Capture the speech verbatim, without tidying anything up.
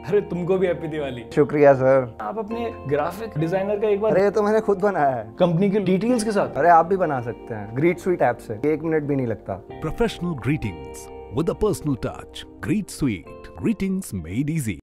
अरे तुमको भी हैप्पी दिवाली। शुक्रिया सर। आप अपने ग्राफिक डिजाइनर का एक बार। अरे ये तो मैंने खुद बनाया है कंपनी की डिटेल्स के साथ। अरे आप भी बना सकते हैं GreetSweet ऐप से, एक मिनट भी नहीं लगता। Professional greetings with a personal touch. GreetSweet. Greetings made easy.